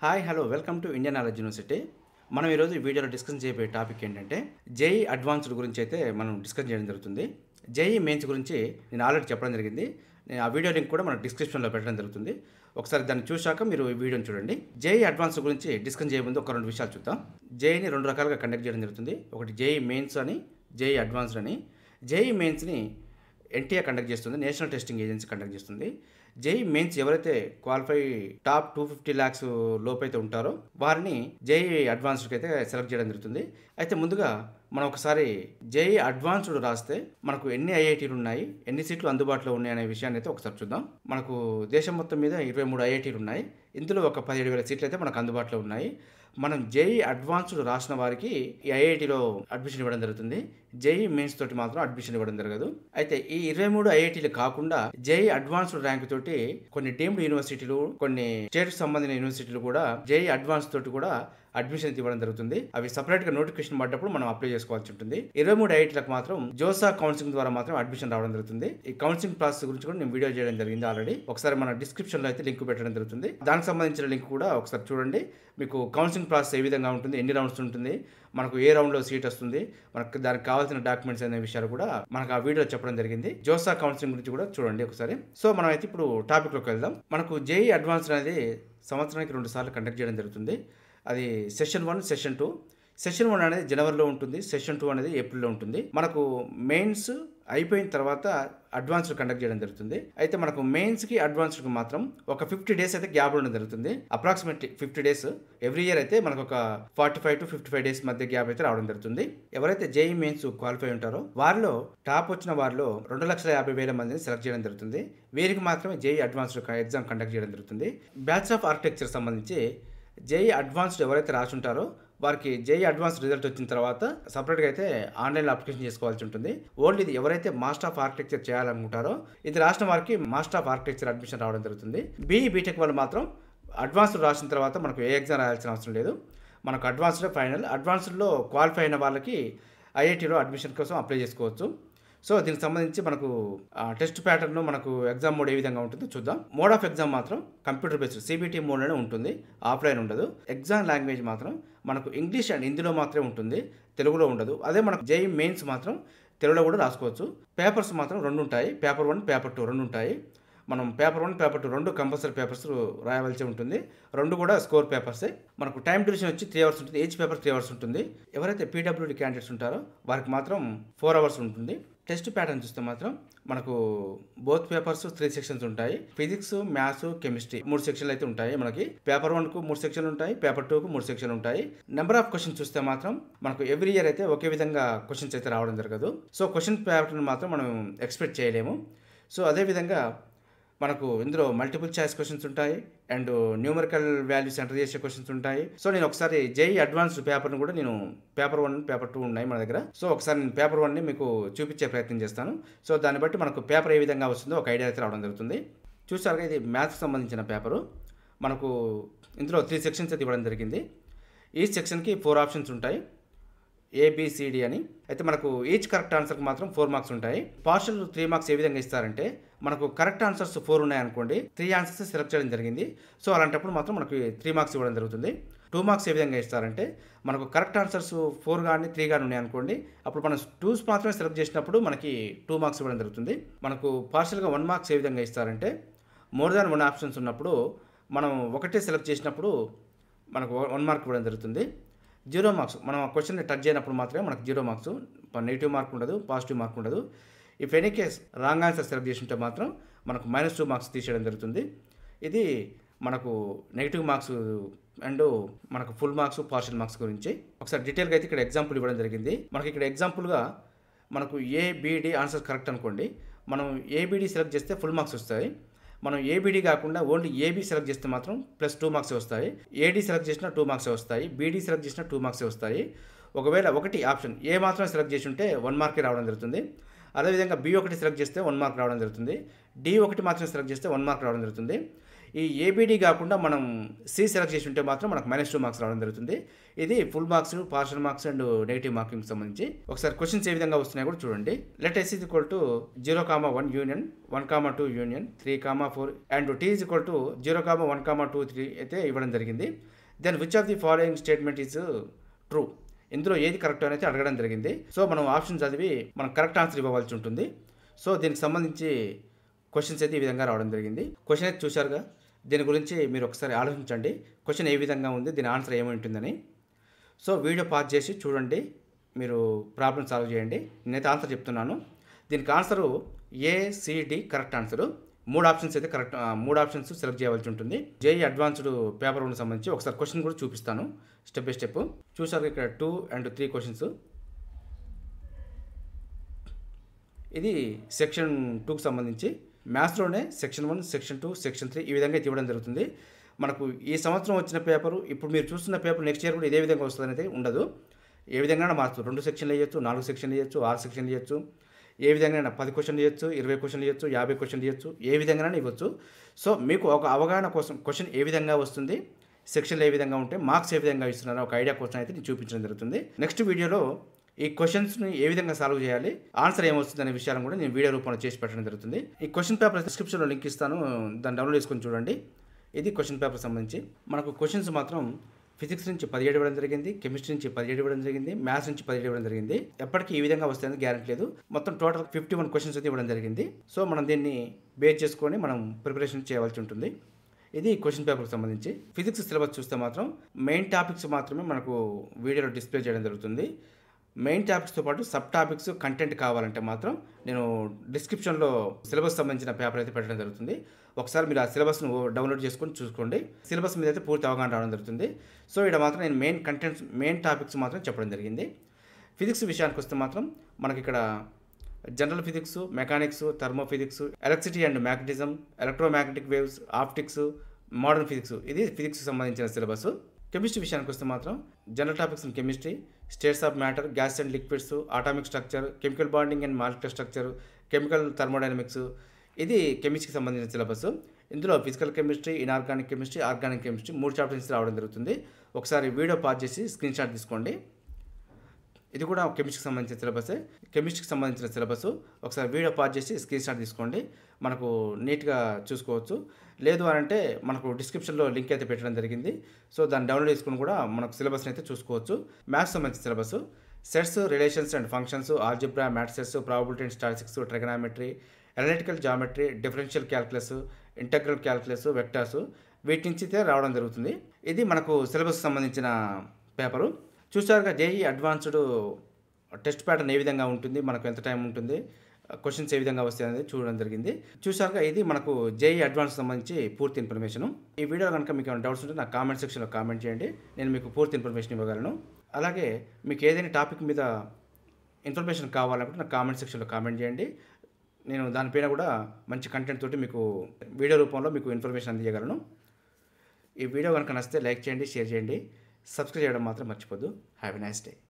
Hi hello welcome to Indian knowledge university. మనం ఈరోజు ఈ వీడియోలో డిస్కస్ చేయబోయే టాపిక్ ఏంటంటే జేఈ అడ్వాన్స్డ్ గురించి అయితే మనం డిస్కస్ చేయడం జరుగుతుంది. జేఈ మెయిన్స్ గురించి నేను ఆల్రెడీ చెప్పడం జరిగింది. నేను ఆ వీడియో లింక్ కూడా మన డిస్క్రిప్షన్లో పెట్టడం జరుగుతుంది. ఒకసారి దాన్ని చూశాక మీరు ఈ వీడియోని చూడండి. జేఈ అడ్వాన్స్డ్ గురించి డిస్కస్ చేయబోయే ఒక రెండు విషయాలు చూద్దాం. జేఈని రెండు రకాలుగా కండక్ట్ చేయడం జరుగుతుంది. ఒకటి జేఈ మెయిన్స్ అని, జేఈ అడ్వాన్స్డ్ అని. జేఈ మెయిన్స్ని ఎన్టీఏ కండక్ట్ చేస్తుంది, నేషనల్ టెస్టింగ్ ఏజెన్సీ కండక్ట్ చేస్తుంది. జేఈ మెయిన్స్ ఎవరైతే క్వాలిఫై టాప్ 250 lakhs లోపైతే ఉంటారో వారిని జేఈ అడ్వాన్స్డ్కి అయితే సెలెక్ట్ చేయడం జరుగుతుంది. అయితే ముందుగా మనం ఒకసారి జేఈ అడ్వాన్స్డ్ రాస్తే మనకు ఎన్ని ఐఐటీలు ఉన్నాయి, ఎన్ని సీట్లు అందుబాటులో ఉన్నాయి అనే విషయాన్ని అయితే ఒకసారి చూద్దాం. మనకు దేశం మొత్తం మీద 23 ఐఐటీలు ఉన్నాయి. ఇందులో ఒక 17,000 సీట్లు అయితే మనకు అందుబాటులో ఉన్నాయి. మనం జేఈ అడ్వాన్స్డ్ రాసిన వారికి ఈ ఐఐటీలో అడ్మిషన్ ఇవ్వడం జరుగుతుంది. జేఈ మెయిన్స్ తోటి మాత్రం అడ్మిషన్ ఇవ్వడం జరగదు. అయితే ఈ 23 ఐఐటీలు కాకుండా జేఈ అడ్వాన్స్డ్ ర్యాంక్ తోటి కొన్ని డీమ్డ్ యూనివర్సిటీలు, కొన్ని స్టేట్ సంబంధించిన యూనివర్సిటీలు కూడా జేఈ అడ్వాన్స్ తోటి కూడా అడ్మిషన్ ఇవ్వడం జరుగుతుంది. అవి సపరేట్ గా నోటిఫికేషన్ పడ్డప్పుడు మనం అప్లై చేసుకోవాల్సి ఉంటుంది. 23 ఐఐటీలకు మాత్రం జోసా కౌన్సిలింగ్ ద్వారా మాత్రం అడ్మిషన్ రావడం జరుగుతుంది. ఈ కౌన్సిలింగ్ ప్రాసెస్ గురించి కూడా నేను వీడియో చేయడం జరిగింది ఆల్రెడీ. ఒకసారి మన డిస్క్రిప్షన్ లో అయితే లింక్ పెట్టడం జరుగుతుంది. దానికి సంబంధించిన లింక్ కూడా ఒకసారి చూడండి. మీకు కౌన్సిలింగ్ ప్రాసెస్ ఏ విధంగా ఉంటుంది, ఎన్ని రౌండ్స్ ఉంటుంది, మనకు ఏ రౌండ్ లో సీట్ వస్తుంది, మనకు దానికి కావాల్సిన డాక్యుమెంట్స్ అనే విషయాలు కూడా మనకు ఆ వీడియో చెప్పడం జరిగింది. జోసా కౌన్సిలింగ్ గురించి కూడా చూడండి ఒకసారి. సో మనం అయితే ఇప్పుడు టాపిక్ లోకి వెళ్దాం. మనకు జేఈ అడ్వాన్స్ అనేది సంవత్సరానికి 2 సార్లు కండక్ట్ చేయడం జరుగుతుంది. అది సెషన్ 1, సెషన్ 2. సెషన్ 1 అనేది జనవరిలో ఉంటుంది, సెషన్ 2 అనేది ఏప్రిల్లో ఉంటుంది. మనకు మెయిన్స్ అయిపోయిన తర్వాత అడ్వాన్స్డ్ కండక్ట్ చేయడం జరుగుతుంది. అయితే మనకు మెయిన్స్కి అడ్వాన్స్డ్కి మాత్రం ఒక 50 days అయితే గ్యాప్ ఉండడం జరుగుతుంది. అప్రాక్సిమేట్లీ 50 days ఎవ్రీ ఇయర్ అయితే మనకు ఒక 45 to 55 days మధ్య గ్యాప్ అయితే రావడం జరుగుతుంది. ఎవరైతే జేఈ మెయిన్స్ క్వాలిఫై ఉంటారో వారిలో టాప్ వచ్చిన వారిలో 2,50,000 మందిని సెలెక్ట్ చేయడం జరుగుతుంది. వీరికి మాత్రమే జేఈ అడ్వాన్స్డ్ ఎగ్జామ్ కండక్ట్ చేయడం జరుగుతుంది. బ్యాచ్ ఆఫ్ ఆర్కిటెక్చర్ సంబంధించి జేఈ అడ్వాన్స్డ్ ఎవరైతే రాసి ఉంటారో వారికి జేఈ అడ్వాన్స్డ్ రిజల్ట్ వచ్చిన తర్వాత సపరేట్గా అయితే ఆన్లైన్లో అప్లికేషన్ చేసుకోవాల్సి ఉంటుంది. ఓన్లీ ఇది ఎవరైతే మాస్టర్ ఆఫ్ ఆర్కిటెక్చర్ చేయాలనుకుంటారో ఇది రాసిన వారికి మాస్టర్ ఆఫ్ ఆర్కిటెక్చర్ అడ్మిషన్ రావడం జరుగుతుంది. బీఈ బీటెక్ వాళ్ళు మాత్రం అడ్వాన్స్డ్ రాసిన తర్వాత మనకు ఏ ఎగ్జామ్ రాయాల్సిన అవసరం లేదు. మనకు అడ్వాన్స్డ్ ఫైనల్. అడ్వాన్స్డ్లో క్వాలిఫై అయిన వాళ్ళకి ఐఐటీలో అడ్మిషన్ కోసం అప్లై చేసుకోవచ్చు. సో దీనికి సంబంధించి మనకు టెస్ట్ ప్యాటర్న్, మనకు ఎగ్జామ్ మోడ్ ఏ విధంగా ఉంటుందో చూద్దాం. మోడ్ ఆఫ్ ఎగ్జామ్ మాత్రం కంప్యూటర్ బేస్డ్ సిబిటి మోడ్లోనే ఉంటుంది, ఆఫ్లైన్ ఉండదు. ఎగ్జామ్ లాంగ్వేజ్ మాత్రం మనకు ఇంగ్లీష్ అండ్ హిందీలో మాత్రమే ఉంటుంది, తెలుగులో ఉండదు. అదే మనకు జేఈ మెయిన్స్ మాత్రం తెలుగులో కూడా రాసుకోవచ్చు. పేపర్స్ మాత్రం 2 ఉంటాయి, పేపర్ 1, పేపర్ 2 2 ఉంటాయి. మనం పేపర్ 1, పేపర్ 2 2 కంపల్సరీ పేపర్స్ రాయవలసి ఉంటుంది. 2 కూడా స్కోర్ పేపర్సే. మనకు టైం డ్యూరేషన్ వచ్చి 3 hours ఉంటుంది. ఈచ్ పేపర్ 3 hours ఉంటుంది. ఎవరైతే పీడబ్ల్యూడీ క్యాండిడేట్స్ ఉంటారో వారికి మాత్రం 4 hours ఉంటుంది. టెస్ట్ ప్యాటర్న్ చూస్తే మాత్రం మనకు బోత్ పేపర్స్ 3 sections ఉంటాయి. ఫిజిక్స్, మ్యాథ్స్, కెమిస్ట్రీ 3 sections అయితే ఉంటాయి. మనకి పేపర్ 1కు 3 sections ఉంటాయి, పేపర్ 2కు 3 sections ఉంటాయి. నెంబర్ ఆఫ్ క్వశ్చన్స్ చూస్తే మాత్రం మనకు ఎవ్రీ ఇయర్ అయితే ఒకే విధంగా క్వశ్చన్స్ అయితే రావడం జరగదు. సో క్వశ్చన్ ప్యాటర్న్ మాత్రం మనం ఎక్స్పెక్ట్ చేయలేము. సో అదేవిధంగా మనకు ఇందులో మల్టిపుల్ చాయిస్ క్వశ్చన్స్ ఉంటాయి అండ్ న్యూమరికల్ వాల్యూస్ ఎంటర్ చేసే క్వశ్చన్స్ ఉంటాయి. సో నేను ఒకసారి జేఈ అడ్వాన్స్డ్ పేపర్ని కూడా నేను పేపర్ 1, పేపర్ 2 ఉన్నాయి మన దగ్గర. సో ఒకసారి నేను పేపర్ 1ని మీకు చూపించే ప్రయత్నం చేస్తాను. సో దాన్ని బట్టి మనకు పేపర్ ఏ విధంగా వస్తుందో ఒక ఐడియా అయితే రావడం జరుగుతుంది. చూసారుగా ఇది మ్యాథ్స్కి సంబంధించిన పేపరు. మనకు ఇందులో 3 sections అయితే ఇవ్వడం జరిగింది. ఈ సెక్షన్కి 4 options ఉంటాయి, ABCD అని. అయితే మనకు ఈచ్ కరెక్ట్ ఆన్సర్కి మాత్రం 4 marks ఉంటాయి. పార్షల్ 3 marks ఏ విధంగా ఇస్తారంటే మనకు కరెక్ట్ ఆన్సర్స్ 4 ఉన్నాయనుకోండి, 3 answers సెలెక్ట్ చేయడం జరిగింది. సో అలాంటప్పుడు మాత్రం మనకు 3 marks ఇవ్వడం జరుగుతుంది. 2 marks ఏ విధంగా ఇస్తారంటే మనకు కరెక్ట్ ఆన్సర్స్ 4 కానీ 3 కానీ ఉన్నాయనుకోండి, అప్పుడు మనం 2s మాత్రమే సెలెక్ట్ చేసినప్పుడు మనకి 2 marks ఇవ్వడం జరుగుతుంది. మనకు పార్షల్గా 1 marks ఏ విధంగా ఇస్తారంటే మోర్ దాన్ 1 options ఉన్నప్పుడు మనం ఒకటే సెలెక్ట్ చేసినప్పుడు మనకు 1 mark ఇవ్వడం జరుగుతుంది. 0 marks మనం క్వశ్చన్ని టచ్ చేయనప్పుడు మాత్రమే మనకు 0 marks. నెగిటివ్ మార్క్ ఉండదు, పాజిటివ్ మార్క్ ఉండదు. If any case wrong answer select చేసింటే మాత్రం మనకు -2 marks తీసేయడం జరుగుతుంది. ఇది మనకు నెగిటివ్ మార్క్స్ అండ్ మనకు ఫుల్ మార్క్స్, పార్షల్ మార్క్స్ గురించి ఒకసారి డీటెయిల్గా అయితే ఇక్కడ ఎగ్జాంపుల్ ఇవ్వడం జరిగింది. మనకి ఇక్కడ ఎగ్జాంపుల్గా మనకు ABD ఆన్సర్ కరెక్ట్ అనుకోండి, మనం ABD సెలెక్ట్ చేస్తే ఫుల్ మార్క్స్ వస్తాయి. మనం ABD కాకుండా ఓన్లీ AB సెలెక్ట్ చేస్తే మాత్రం +2 marks వస్తాయి. AD సెలెక్ట్ చేసినా 2 marks వస్తాయి. BD సెలెక్ట్ చేసినా 2 marks వస్తాయి. ఒకవేళ ఒకటి ఆప్షన్ ఏ మాత్రం సెలెక్ట్ చేసి ఉంటే 1 mark రావడం జరుగుతుంది. అదేవిధంగా B1 సెలెక్ట్ చేస్తే 1 mark రావడం జరుగుతుంది. D1 మాత్రం సెలెక్ట్ చేస్తే 1 mark రావడం జరుగుతుంది. ఈ ఏబిడి కాకుండా మనం సి సెలెక్ట్ చేసి ఉంటే మాత్రం మనకు -2 మార్క్స్ రావడం జరుగుతుంది. ఇది full marks, partial marks and negative marking సంబంధించి. ఒకసారి క్వశ్చన్స్ ఏ విధంగా వస్తున్నాయో కూడా చూడండి. Let s = 0,1 union 1,2 union 3,4 and t = 0,1,2,3 అయితే ఇవ్వడం జరిగింది. Then which of the following statement is true? ఇందులో ఏది కరెక్ట్ అనేది అడగడం జరిగింది. సో మనం ఆప్షన్ చదివి మనం కరెక్ట్ ఆన్సర్ ఇవ్వవలసి ఉంటుంది. సో దీనికి సంబంధించి క్వశ్చన్స్ అయితే ఈ విధంగా రావడం జరిగింది. క్వశ్చన్ అయితే చూశారుగా, దీని గురించి మీరు ఒకసారి ఆలోచించండి. క్వశ్చన్ ఏ విధంగా ఉంది, దీని ఆన్సర్ ఏమై ఉంటుందని. సో వీడియో పాజ్ చేసి చూడండి, మీరు ప్రాబ్లం సాల్వ్ చేయండి. నేనైతే ఆన్సర్ చెప్తున్నాను. దీనికి answer ACD correct answer. 3 options అయితే కరెక్ట్, 3 ఆప్షన్స్ సెలెక్ట్ చేయవలసి ఉంటుంది. JEE అడ్వాన్స్డ్ పేపర్ 1 సంబంధించి ఒకసారి క్వశ్చన్ కూడా చూపిస్తాను స్టెప్ బై స్టెప్. చూసారు ఇక్కడ 2 and 3 క్వశ్చన్స్. ఇది సెక్షన్ 2కి సంబంధించి. మ్యాథ్స్లోనే సెక్షన్ 1, సెక్షన్ 2, సెక్షన్ 3 ఈ విధంగా ఇవ్వడం జరుగుతుంది. మనకు ఈ సంవత్సరం వచ్చిన పేపరు, ఇప్పుడు మీరు చూస్తున్న పేపర్ నెక్స్ట్ ఇయర్ కూడా ఇదే విధంగా వస్తుంది అనేది ఉండదు. ఏ విధంగా మార్చు, 2 సెక్షన్లు వేయచ్చు, 4 సెక్షన్లు వేయచ్చు, 6 సెక్షన్లు వేయచ్చు. ఏ విధంగా 10 క్వశ్చన్లు ఇవ్వచ్చు, 20 క్వశ్చన్లు ఇవ్వచ్చు, 50 క్వశ్చన్లు ఇవ్వచ్చు, ఏ విధంగా ఇవ్వచ్చు. సో మీకు ఒక అవగాహన కోసం క్వశ్చన్ ఏ విధంగా వస్తుంది, సెక్షన్లు ఏ విధంగా ఉంటాయి, మార్క్స్ ఏ విధంగా ఇస్తున్నారు, ఒక ఐడియా కోసం అయితే నేను చూపించడం జరుగుతుంది. నెక్స్ట్ వీడియోలో ఈ క్వశ్చన్స్ని ఏ విధంగా సాల్వ్ చేయాలి, ఆన్సర్ ఏమొస్తుంది అనే విషయాలను కూడా నేను వీడియో రూపంలో చేసి పెట్టడం జరుగుతుంది. ఈ క్వశ్చన్ పేపర్ డిస్క్రిప్షన్లో లింక్ ఇస్తాను, దాన్ని డౌన్లోడ్ చేసుకొని చూడండి. ఇది క్వశ్చన్ పేపర్ సంబంధించి. మనకు క్వశ్చన్స్ మాత్రం ఫిజిక్స్ నుంచి 17 ఇవ్వడం జరిగింది, కెమిస్ట్రీ నుంచి 17 ఇవ్వడం జరిగింది, మ్యాథ్స్ నుంచి 17 ఇవ్వడం జరిగింది. ఎప్పటికీ ఈ విధంగా వస్తాయని గ్యారెంటీ లేదు. మొత్తం టోటల్ 51 క్వశ్చన్స్ అయితే ఇవ్వడం జరిగింది. సో మనం దీన్ని బేస్ చేసుకొని మనం ప్రిపరేషన్ చేయవలసి ఉంటుంది. ఇది క్వశ్చన్ పేపర్కి సంబంధించి. ఫిజిక్స్ సిలబస్ చూస్తే మాత్రం మెయిన్ టాపిక్స్ మాత్రమే మనకు వీడియోలో డిస్ప్లే చేయడం జరుగుతుంది. మెయిన్ టాపిక్స్తో పాటు సబ్ టాపిక్స్ కంటెంట్ కావాలంటే మాత్రం నేను డిస్క్రిప్షన్లో సిలబస్ సంబంధించిన పేపర్ అయితే పెట్టడం జరుగుతుంది. ఒకసారి మీరు ఆ సిలబస్ను డౌన్లోడ్ చేసుకొని చూసుకోండి. సిలబస్ మీద అయితే పూర్తి అవగాహన రావడం జరుగుతుంది. సో ఇక్కడ మాత్రం నేను మెయిన్ టాపిక్స్ మాత్రం చెప్పడం జరిగింది. ఫిజిక్స్ విషయానికి వస్తే మాత్రం మనకి ఇక్కడ general physics, mechanics, thermo physics, electricity and magnetism, electromagnetic waves, optics, modern physics, ఇది ఫిజిక్స్కి సంబంధించిన సిలబస్. కెమిస్ట్రీ విషయానికి వస్తే మాత్రం general topics in chemistry, states of matter, gas and liquids, atomic structure, chemical bonding and molecular structure, chemical thermodynamics, ఇది కెమిస్ట్రీకి సంబంధించిన syllabus. ఇందులో physical chemistry, inorganic chemistry, organic chemistry 3 chapters రావడం జరుగుతుంది. ఒకసారి వీడియో పాజ్ చేసి స్క్రీన్ షాట్ తీసుకోండి. ఇది కూడా కెమిస్ట్రీకి సంబంధించిన సిలబసే. కెమిస్ట్రీకి సంబంధించిన సిలబస్ ఒకసారి వీడియో పాజ్ చేసి స్క్రీన్ షాట్ తీసుకోండి, మనకు నీట్గా చూసుకోవచ్చు. లేదు అని అంటే మనకు డిస్క్రిప్షన్లో లింక్ అయితే పెట్టడం జరిగింది. సో దాన్ని డౌన్లోడ్ చేసుకుని కూడా మనకు సిలబస్ని అయితే చూసుకోవచ్చు. మ్యాథ్స్ సంబంధించిన syllabus sets, relations and functions, algebra, matrices, probability and statistics, trigonometry, analytical geometry, differential calculus, integral calculus, vectors, వీటి నుంచి అయితే రావడం జరుగుతుంది. ఇది మనకు సిలబస్ సంబంధించిన పేపరు. చూసారుగా JEE అడ్వాన్స్డ్ టెస్ట్ ప్యాటర్న్ ఏ విధంగా ఉంటుంది, మనకు ఎంత టైం ఉంటుంది, క్వశ్చన్స్ ఏ విధంగా వస్తాయి అనేది చూడడం జరిగింది. చూసారుగా ఇది మనకు JEE అడ్వాన్స్ సంబంధించి పూర్తి ఇన్ఫర్మేషన్. ఈ వీడియో కనుక మీకు ఏమైనా డౌట్స్ ఉంటే నాకు కామెంట్ సెక్షన్లో కామెంట్ చేయండి, నేను మీకు పూర్తి ఇన్ఫర్మేషన్ ఇవ్వగలను. అలాగే మీకు ఏదైనా టాపిక్ మీద ఇన్ఫర్మేషన్ కావాలనుకుంటే నాకు కామెంట్ సెక్షన్లో కామెంట్ చేయండి. నేను దానిపైన కూడా మంచి కంటెంట్ తోటి మీకు వీడియో రూపంలో మీకు ఇన్ఫర్మేషన్ అందించగలను. ఈ వీడియో కనుక నచ్చితే లైక్ చేయండి, షేర్ చేయండి, సబ్స్క్రైబ్ చేయడం మాత్రం మర్చిపోద్దు. Have a nice day.